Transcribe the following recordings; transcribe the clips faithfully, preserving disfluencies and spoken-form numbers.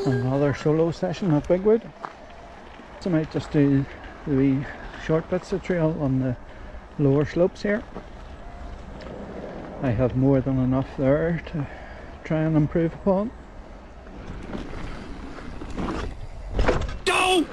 Another solo session at Bigwood. So I might just do the wee short bits of trail on the lower slopes here. I have more than enough there to try and improve upon. Go!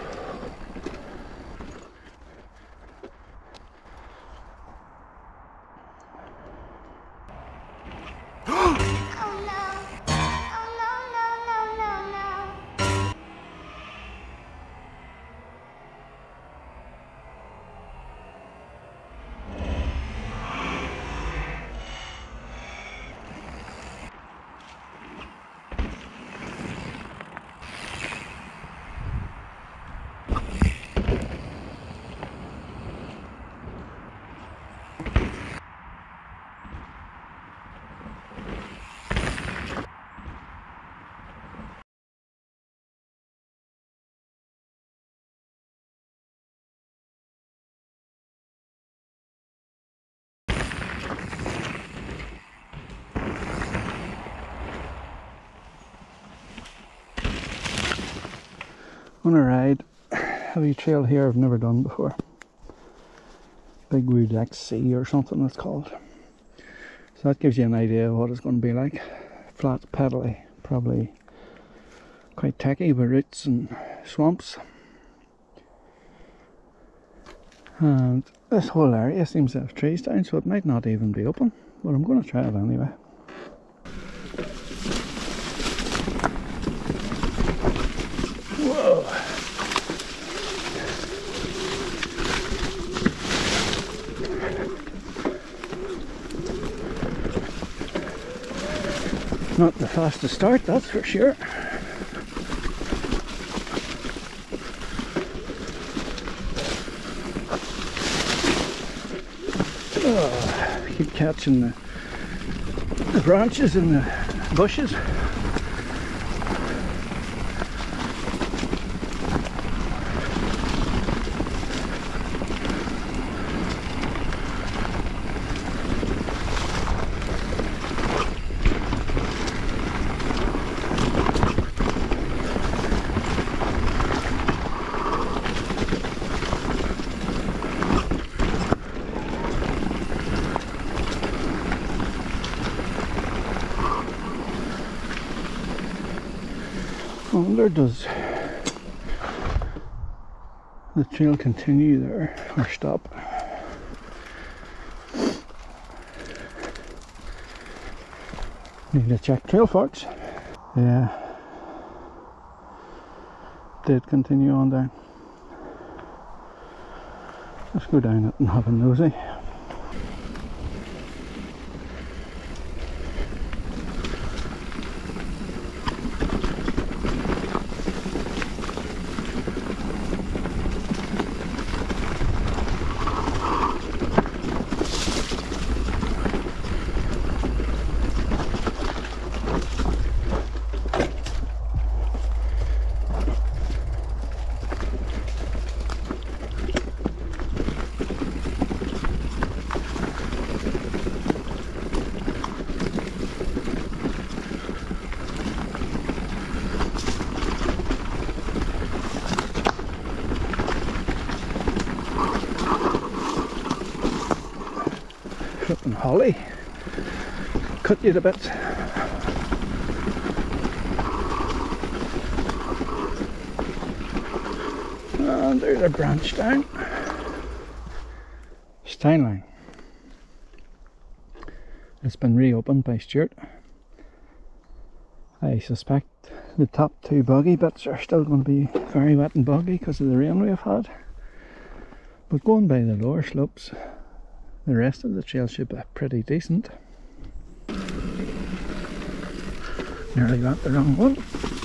On a ride, a wee trail here I've never done before. Bigwood X C or something it's called. So that gives you an idea of what it's going to be like. Flat, pedally, probably quite techy with roots and swamps. And this whole area seems to have trees down, so it might not even be open, but I'm going to try it anyway. Whoa! Not the fastest start, that's for sure. Oh, keep catching the, the branches and the bushes. I wonder, does the trail continue there or stop? Need to check trail fox. Yeah, did continue on down. Let's go down it and have a nosy. Flipping holly, cut you to bits. And there's a branch down. Steinline. It's been reopened by Stuart. I suspect the top two boggy bits are still going to be very wet and boggy because of the rain we've had. But going by the lower slopes, the rest of the trail should be pretty decent. Nearly got the wrong one.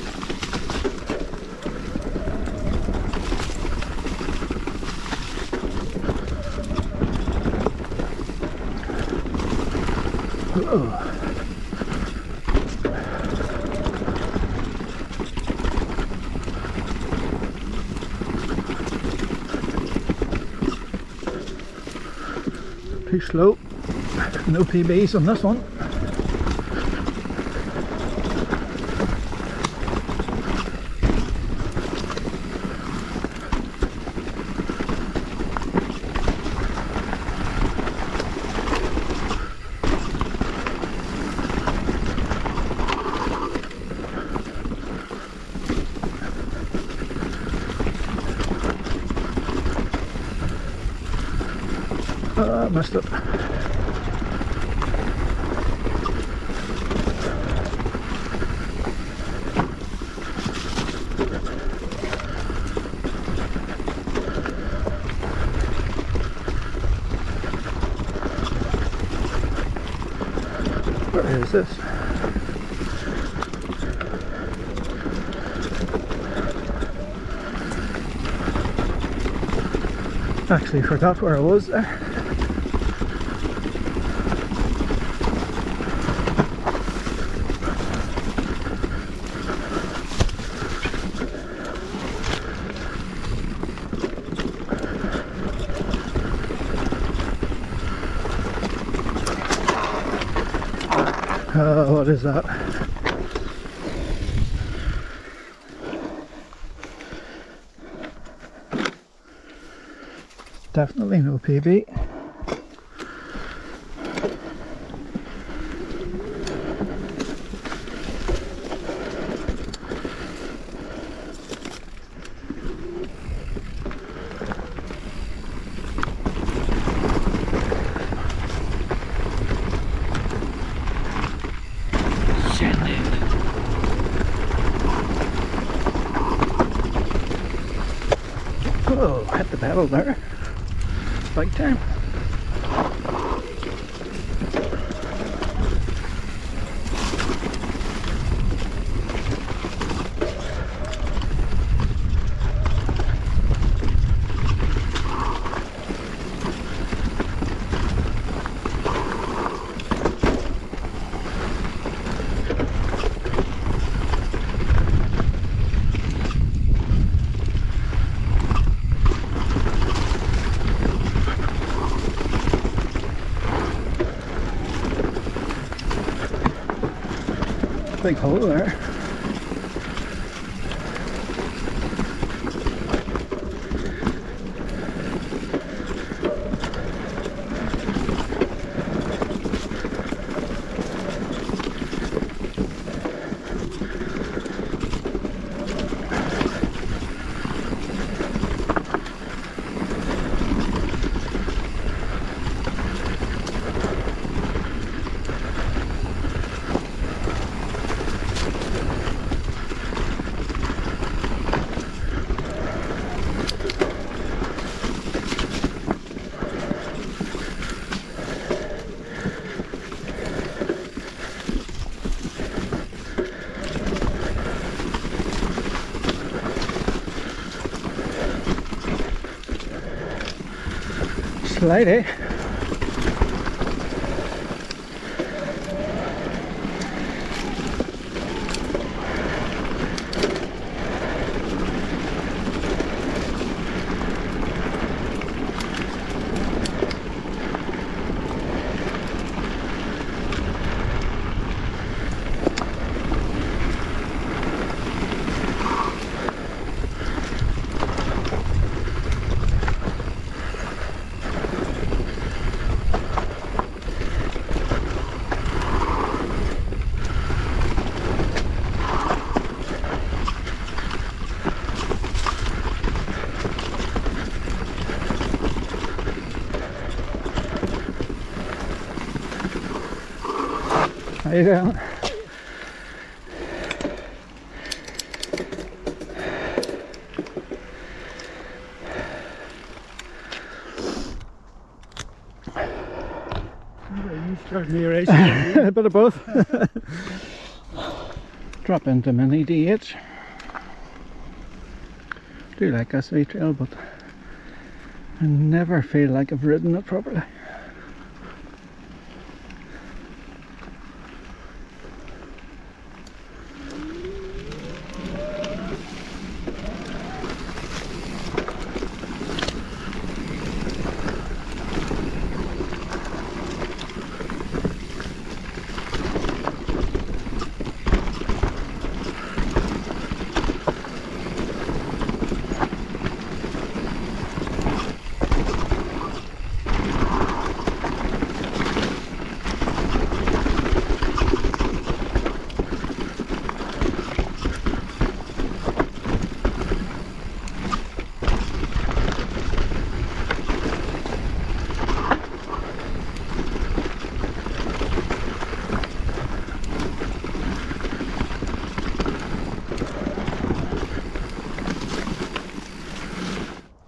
Oh. Too slow. No P Bs on this one. Oh, I missed it. Where is this? Actually forgot where I was there. Oh, what is that? Definitely no P B. Oh, hit the pedal there. Big time. Big hole there. Slide, eh? How you doing? You start me racing. A bit of both. Drop into Mini D H. Do like S V Trail, but I never feel like I've ridden it properly.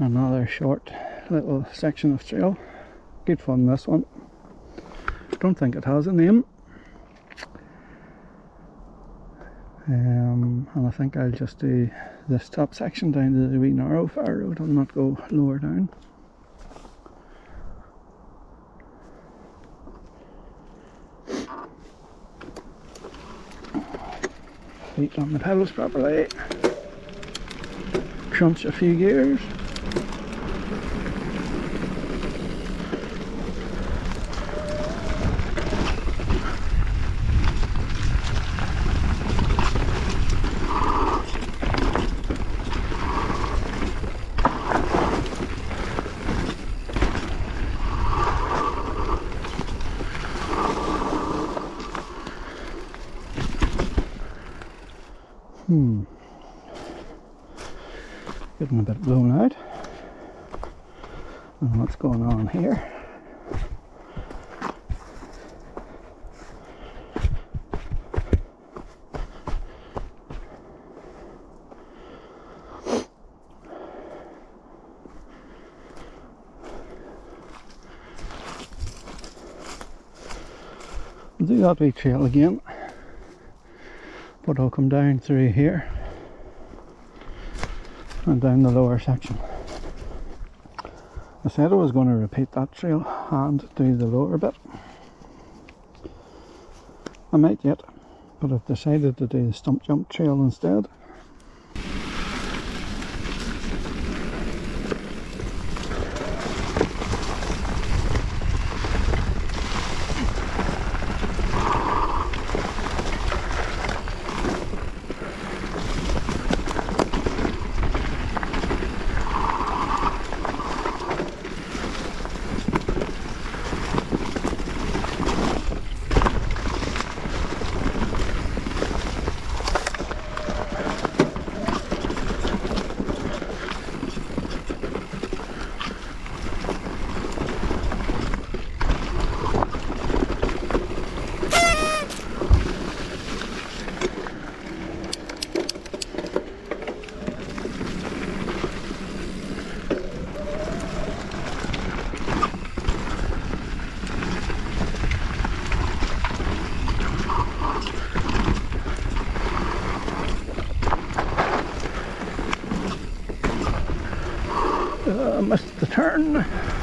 Another short little section of trail. Good fun, this one. Don't think it has a name. Um, and I think I'll just do this top section down to the wee narrow fire road. I'll not go lower down. Feet on the pedals properly. Crunch a few gears. Hmm. Getting a bit blown out. And what's going on here? I'll do that wee trail again, but I'll come down through here and down the lower section. I said I was going to repeat that trail and do the lower bit. I might yet, but I've decided to do the stump jump trail instead. Uh, missed the turn.